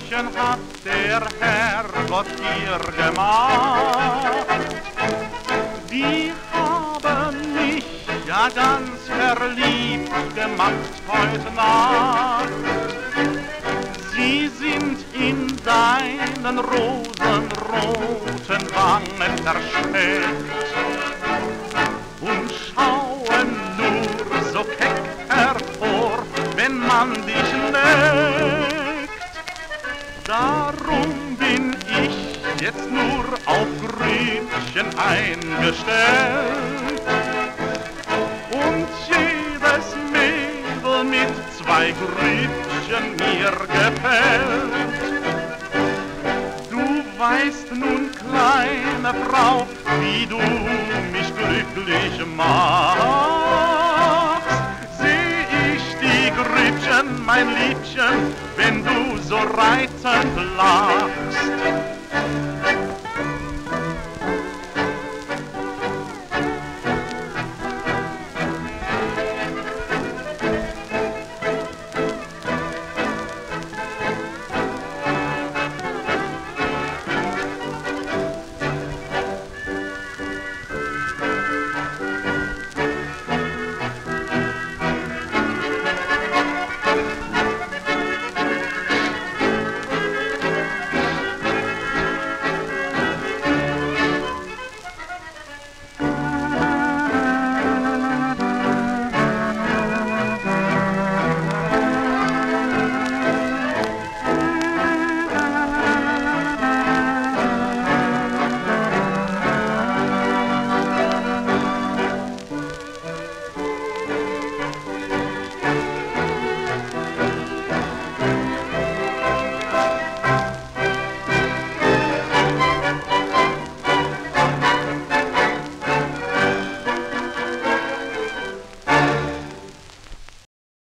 Grübchen hat der Herrgott dir gemacht. Die haben mich ja ganz verliebt gemacht heute Nacht. Sie sind in deinen rosenroten Wangen versteckt und schauen nur so keck hervor, wenn man dich neckt. Darum bin ich jetzt nur auf Grübchen eingestellt und jedes Mädel mit 2 Grübchen mir gefällt. Du weißt nun, kleine Frau, wie du mich glücklich machst. Seh ich die Grübchen, mein Liebchen, wenn du so reizend lachst.